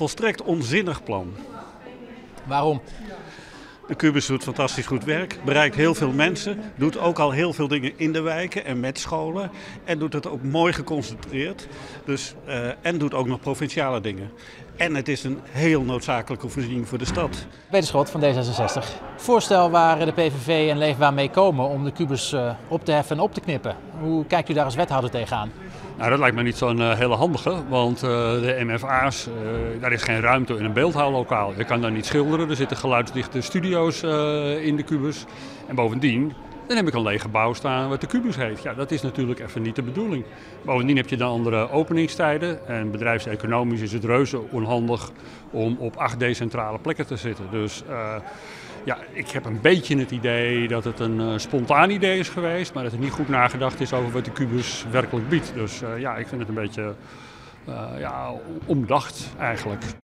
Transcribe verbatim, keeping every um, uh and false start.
volstrekt onzinnig plan. Waarom? De Cubus doet fantastisch goed werk, bereikt heel veel mensen, doet ook al heel veel dingen in de wijken en met scholen. En doet het ook mooi geconcentreerd. Dus, uh, en doet ook nog provinciale dingen. En het is een heel noodzakelijke voorziening voor de stad. Peter Schot van D zesenzestig. Voorstel waar de P V V en Leefbaar mee komen om de Cubus uh, op te heffen en op te knippen. Hoe kijkt u daar als wethouder tegenaan? Nou, dat lijkt me niet zo'n uh, hele handige, want uh, de M F A's, uh, daar is geen ruimte in een beeldhouwlokaal. Je kan daar niet schilderen, er zitten geluidsdichte studio's uh, in de Cubus. En bovendien, dan heb ik een leeg gebouw staan wat de Cubus heet. Ja, dat is natuurlijk even niet de bedoeling. Bovendien heb je dan andere openingstijden en bedrijfseconomisch is het reuze onhandig om op acht decentrale plekken te zitten. Dus uh, ja, ik heb een beetje het idee dat het een uh, spontaan idee is geweest, maar dat er niet goed nagedacht is over wat de Cubus werkelijk biedt. Dus uh, ja, ik vind het een beetje uh, ja, omdacht eigenlijk.